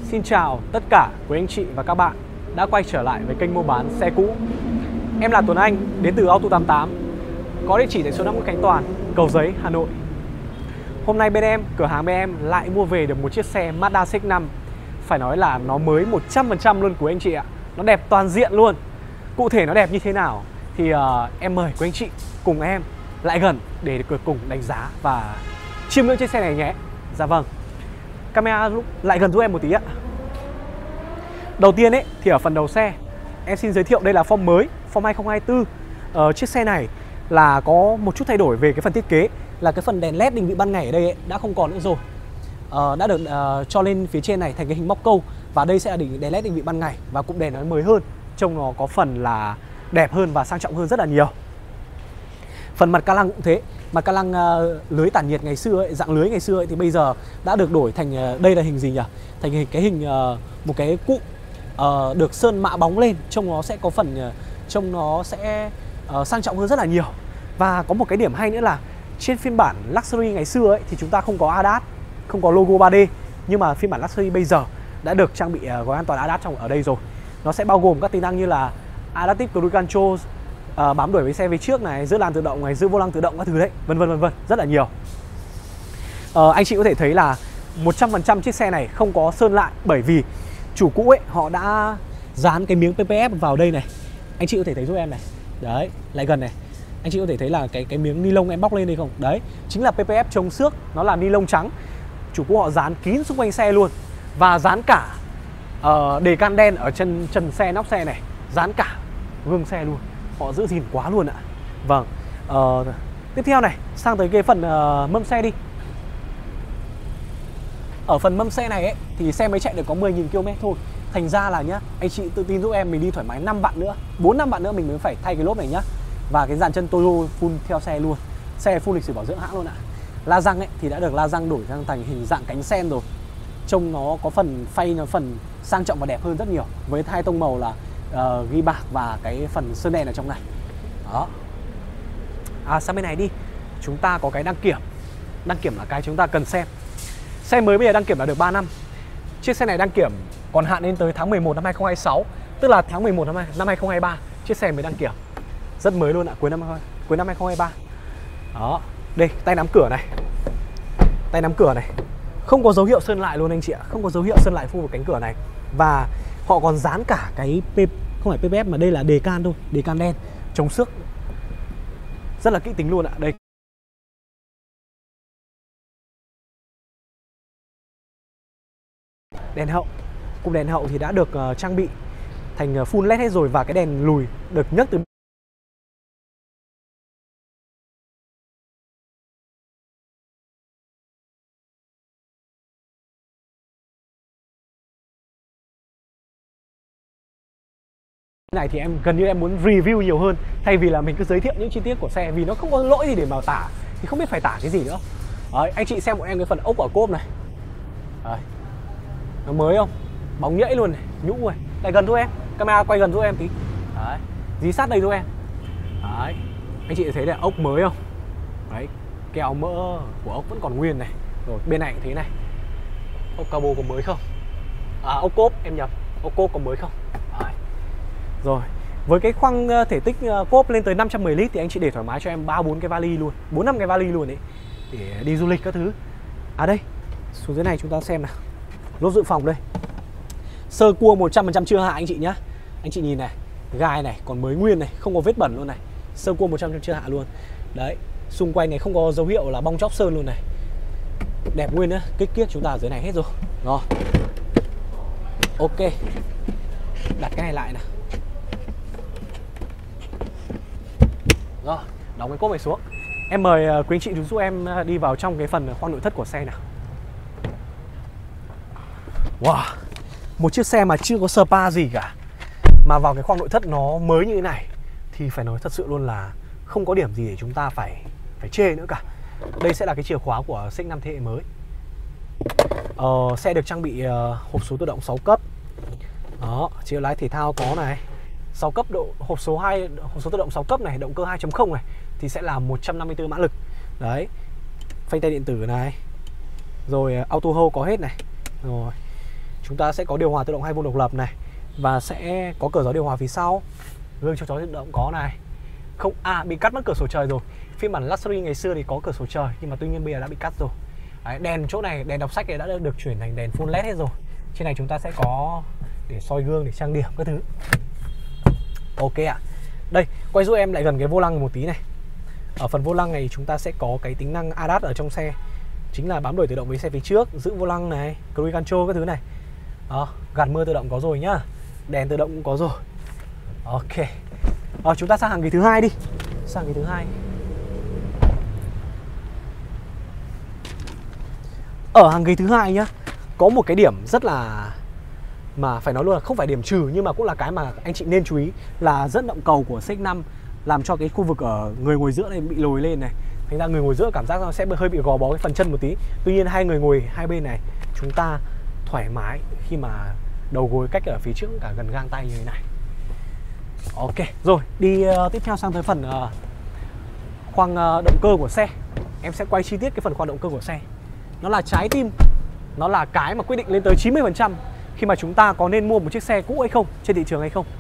Xin chào tất cả quý anh chị và các bạn đã quay trở lại với kênh mua bán xe cũ. Em là Tuấn Anh đến từ Auto88, có địa chỉ tại số 50 Khánh Toàn, Cầu Giấy, Hà Nội. Hôm nay cửa hàng bên em lại mua về được một chiếc xe Mazda CX-5. Phải nói là nó mới 100% luôn quý anh chị ạ. Nó đẹp toàn diện luôn. Cụ thể nó đẹp như thế nào thì em mời quý anh chị cùng em lại gần để cùng đánh giá và chiêm ngưỡng chiếc xe này nhé. Dạ vâng. Camera lại gần giúp em một tí ạ. Đầu tiên thì ở phần đầu xe em xin giới thiệu đây là form mới, form 2024. Chiếc xe này là có một chút thay đổi về cái phần thiết kế, là cái phần đèn led định vị ban ngày ở đây đã không còn nữa rồi. Đã được cho lên phía trên này thành cái hình móc câu, và đây sẽ là đèn led định vị ban ngày, và cụm đèn nó mới hơn, trông nó có phần là đẹp hơn và sang trọng hơn rất là nhiều. Phần mặt ca lăng cũng thế, mặt ca lăng lưới tản nhiệt ngày xưa dạng lưới ngày xưa thì bây giờ đã được đổi thành đây là hình gì nhỉ? Thành cái hình một cái cụm được sơn mạ bóng lên, trông nó sẽ có phần trông nó sẽ sang trọng hơn rất là nhiều. Và có một cái điểm hay nữa là trên phiên bản Luxury ngày xưa thì chúng ta không có ADAS, không có logo 3D, nhưng mà phiên bản Luxury bây giờ đã được trang bị gói an toàn ADAS ở đây rồi. Nó sẽ bao gồm các tính năng như là Adaptive Cruise Control, bám đuổi với xe về trước này, giữ làn tự động này, giữ vô lăng tự động các thứ đấy, vân vân, rất là nhiều. Anh chị có thể thấy là 100% chiếc xe này không có sơn lại, bởi vì chủ cũ họ đã dán cái miếng PPF vào đây này. Anh chị có thể thấy giúp em này. Đấy, lại gần này. Anh chị có thể thấy là cái miếng ni lông em bóc lên đây không? Đấy, chính là PPF chống xước, nó là ni lông trắng. Chủ cũ họ dán kín xung quanh xe luôn, và dán cả đề can đen ở trần xe, nóc xe này, dán cả gương xe luôn. Họ giữ gìn quá luôn ạ. Vâng. Tiếp theo này, sang tới cái phần mâm xe đi. Ở phần mâm xe này thì xe mới chạy được có 10.000 km thôi. Thành ra là nhá, anh chị tự tin giúp em, mình đi thoải mái 5 vạn nữa, 4-5 vạn nữa mình mới phải thay cái lốp này nhá. Và cái dàn chân Toyo full theo xe luôn. Xe full lịch sử bảo dưỡng hãng luôn ạ. La răng thì đã được la răng đổi sang thành hình dạng cánh sen rồi. Trông nó có phần phay, nó phần sang trọng và đẹp hơn rất nhiều, với hai tông màu là ghi bạc và cái phần sơn đen ở trong này. Đó. Sang bên này đi. Chúng ta có cái đăng kiểm. Đăng kiểm là cái chúng ta cần xem. Xe mới bây giờ đăng kiểm là được 3 năm. Chiếc xe này đăng kiểm còn hạn đến tới tháng 11 năm 2026, tức là tháng 11 năm 2023 chiếc xe mới đăng kiểm. Rất mới luôn ạ, cuối năm 2023. Đó. Đây, tay nắm cửa này. Tay nắm cửa này không có dấu hiệu sơn lại luôn anh chị ạ, không có dấu hiệu sơn lại khu vực cánh cửa này. Và họ còn dán cả cái không phải PPF mà đây là đề can thôi, đề can đen chống xước. Rất là kỹ tính luôn ạ. Đây. Đèn hậu, cụm đèn hậu thì đã được trang bị thành full LED hết rồi, và cái đèn lùi được nhấc từ này thì gần như em muốn review nhiều hơn, thay vì là mình cứ giới thiệu những chi tiết của xe, vì nó không có lỗi gì để mà tả, thì không biết phải tả cái gì nữa. Đấy, anh chị xem bọn em cái phần ốc ở cốp này. Đấy. Nó mới không? Bóng nhễ luôn này, nhũ này. Lại gần giúp em, camera quay gần giúp em tí. Đấy, dí sát đây giúp em. Đấy, anh chị thấy là ốc mới không? Đấy, keo mỡ của ốc vẫn còn nguyên này. Rồi bên này cũng thế này. Ốc cabo có mới không? Ốc cốp, em nhầm. Ốc cốp có mới không? Đấy. Rồi, với cái khoang thể tích cốp lên tới 510 lít thì anh chị để thoải mái cho em 3-4 cái vali luôn, 4-5 cái vali luôn đấy, để đi du lịch các thứ. Đây, xuống dưới này chúng ta xem nào. Lốp dự phòng đây. Sơ cua 100% chưa hạ anh chị nhá. Anh chị nhìn này, gai này còn mới nguyên này, không có vết bẩn luôn này. Sơ cua 100% chưa hạ luôn. Đấy, xung quanh này không có dấu hiệu là bong chóc sơn luôn này. Đẹp nguyên nữa, kích kiết chúng ta ở dưới này hết rồi. Rồi. Ok. Đặt cái này lại nào. Rồi, đóng cái cốp này xuống. Em mời quý anh chị giúp em đi vào trong cái phần khoang nội thất của xe nào. Wow, một chiếc xe mà chưa có spa gì cả, mà vào cái khoang nội thất nó mới như thế này thì phải nói thật sự luôn là không có điểm gì để chúng ta phải chê nữa cả. Đây sẽ là cái chìa khóa của CX-5 thế hệ mới. Xe được trang bị hộp số tự động 6 cấp. Đó, chìa lái thể thao có này. 6 cấp hộp số tự động 6 cấp này, động cơ 2.0 này thì sẽ là 154 mã lực. Đấy. Phanh tay điện tử này. Rồi auto hold có hết này. Rồi. Chúng ta sẽ có điều hòa tự động 2 vùng độc lập này, và sẽ có cửa gió điều hòa phía sau. Gương chiếu chói tự động có này. Không, bị cắt mất cửa sổ trời rồi. Phiên bản Luxury ngày xưa thì có cửa sổ trời, nhưng mà tuy nhiên bây giờ đã bị cắt rồi. Đấy, đèn chỗ này, đèn đọc sách này đã được chuyển thành đèn full LED hết rồi. Trên này chúng ta sẽ có để soi gương, để trang điểm các thứ. Ok ạ. Đây, quay giúp em lại gần cái vô lăng một tí này. Ở phần vô lăng này chúng ta sẽ có cái tính năng ADAS ở trong xe, chính là bám đuổi tự động với xe phía trước, giữ vô lăng này, cruise control các thứ này. Đó, gạt mưa tự động có rồi nhá. Đèn tự động cũng có rồi. Ok. Chúng ta sang hàng ghế thứ hai đi. Sang ghế thứ hai. Ở hàng ghế thứ hai nhá, có một cái điểm rất là, mà phải nói luôn là không phải điểm trừ, nhưng mà cũng là cái mà anh chị nên chú ý, là dẫn động cầu của CX-5 làm cho cái khu vực ở người ngồi giữa này bị lồi lên này. Thành ra người ngồi giữa cảm giác nó sẽ hơi bị gò bó cái phần chân một tí. Tuy nhiên hai người ngồi hai bên này chúng ta thoải mái khi mà đầu gối cách ở phía trước cả gần gang tay như thế này. Ok, rồi đi tiếp theo sang tới phần khoang động cơ của xe. Em sẽ quay chi tiết cái phần khoang động cơ của xe. Nó là trái tim, nó là cái mà quyết định lên tới 90% khi mà chúng ta có nên mua một chiếc xe cũ hay không, trên thị trường hay không.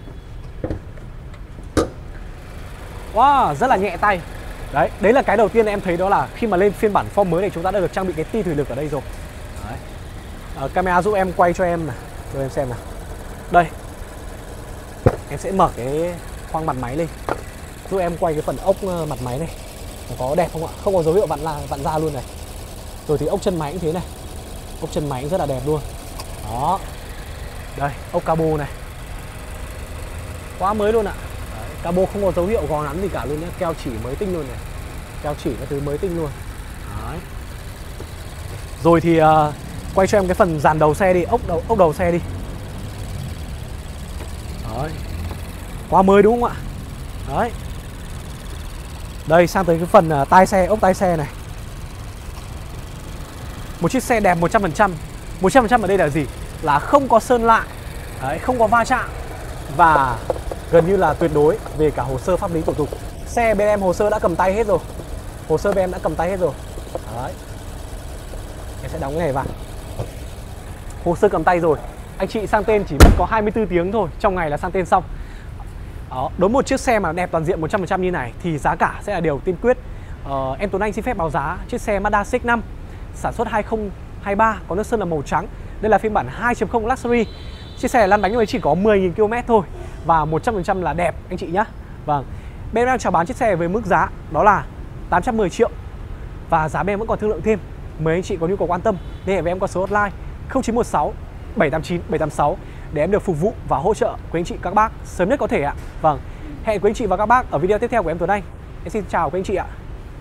Wow, rất là nhẹ tay. Đấy là cái đầu tiên em thấy, đó là khi mà lên phiên bản form mới này chúng ta đã được trang bị cái ti thủy lực ở đây rồi. Đấy. Camera giúp em quay cho em này, cho em xem nào. Đây, em sẽ mở cái khoang mặt máy lên, giúp em quay cái phần ốc mặt máy này. Nó có đẹp không ạ? Không có dấu hiệu vặn ra luôn này. Rồi thì ốc chân máy cũng thế này. Ốc chân máy cũng rất là đẹp luôn. Đó. Đây, ốc cabo này. Quá mới luôn ạ. Đấy, cabo không có dấu hiệu gò nắn gì cả luôn nhé. Keo chỉ mới tinh luôn này. Keo chỉ các thứ mới tinh luôn. Đấy. Rồi thì quay cho em cái phần dàn đầu xe đi, ốc đầu xe đi. Đấy. Quá mới đúng không ạ? Đấy. Đây, sang tới cái phần tai xe, ốc tai xe này. Một chiếc xe đẹp 100%. 100% ở đây là gì? Là không có sơn lại. Đấy, không có va chạm. Và gần như là tuyệt đối về cả hồ sơ pháp lý thủ tục. Xe bên em hồ sơ đã cầm tay hết rồi. Hồ sơ bên em đã cầm tay hết rồi. Đấy. Em sẽ đóng cái này vào. Hồ sơ cầm tay rồi. Anh chị sang tên chỉ mất có 24 tiếng thôi, trong ngày là sang tên xong. Đó, đối với một chiếc xe mà đẹp toàn diện 100% như này thì giá cả sẽ là điều tiên quyết. Em Tuấn Anh xin phép báo giá chiếc xe Mazda CX-5 sản xuất 2023, có nước sơn là màu trắng. Đây là phiên bản 2.0 Luxury. Chiếc xe này lăn bánh mới chỉ có 10.000 km thôi, và 100% là đẹp anh chị nhé. Vâng, bên em đang chào bán chiếc xe với mức giá đó là 810 triệu. Và giá bên em vẫn còn thương lượng thêm. Mời anh chị có nhu cầu quan tâm liên hệ với em qua số hotline 0916 789 786 để em được phục vụ và hỗ trợ quý anh chị các bác sớm nhất có thể ạ. Vâng, hẹn quý anh chị và các bác ở video tiếp theo của em Tuấn Anh. Em xin chào quý anh chị ạ.